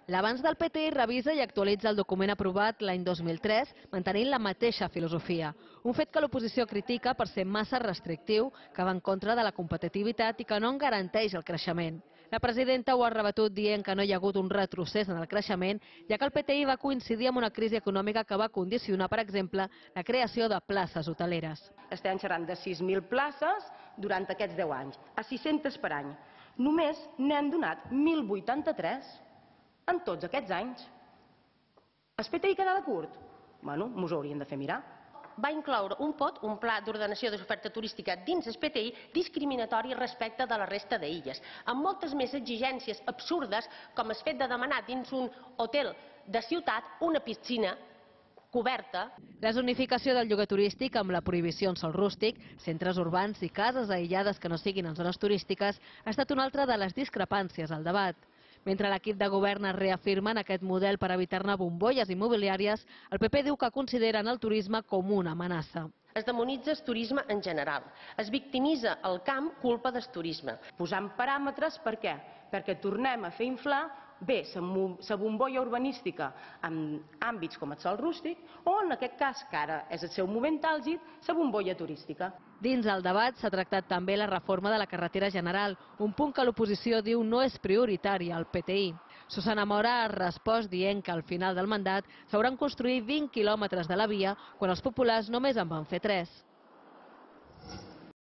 L'avanç del PTI revisa i actualitza el document aprovat l'any 2003, mantenint la mateixa filosofia. Un fet que l'oposició critica per ser massa restrictiu, que va en contra de la competitivitat i que no en garanteix el creixement. La presidenta ho ha rebatut dient que no hi ha hagut un retrocés en el creixement, ja que el PTI va coincidir amb una crisi econòmica que va condicionar, per exemple, la creació de places hoteleres. Estem xerrant de 6.000 places durant aquests 10 anys, a 600 per any. Només n'hem donat 1.083 en tots aquests anys. El PTI quedava curt? Bueno, mos ho haurien de fer mirar. Va incloure un POT, un pla d'ordenació de l'oferta turística dins el PTI, discriminatori respecte de la resta d'illes, amb moltes més exigències absurdes, com el fet de demanar dins un hotel de ciutat una piscina coberta. La zonificació del lloguer turístic amb la prohibició en sòl rústic, centres urbans i cases aïllades que no siguin en zones turístiques ha estat una altra de les discrepàncies al debat. Mentre l'equip de govern es reafirma en aquest model per evitar-ne bombolles immobiliàries, el PP diu que consideren el turisme com una amenaça. Es demonitza el turisme en general. Es victimitza el camp culpa del turisme. Posant paràmetres, per què? Perquè tornem a fer inflar bé la bombolla urbanística en àmbits com el sòl rústic o, en aquest cas, que ara és el seu moment àlgid, la bombolla turística. Dins el debat s'ha tractat també la reforma de la carretera general, un punt que l'oposició diu no és prioritari al PTI. Susana Mora ha respost dient que al final del mandat s'hauran construït 20 quilòmetres de la via quan els populars només en van fer 3.